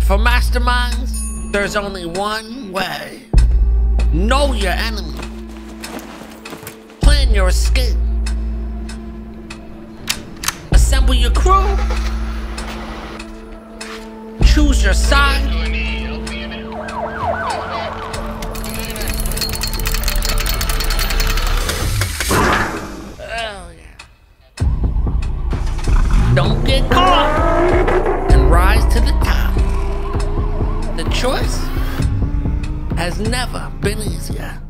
For masterminds, there's only one way. Know your enemy. Plan your escape. Assemble your crew. Choose your side. Oh yeah. Don't get caught and rise to the top. The choice has never been easier.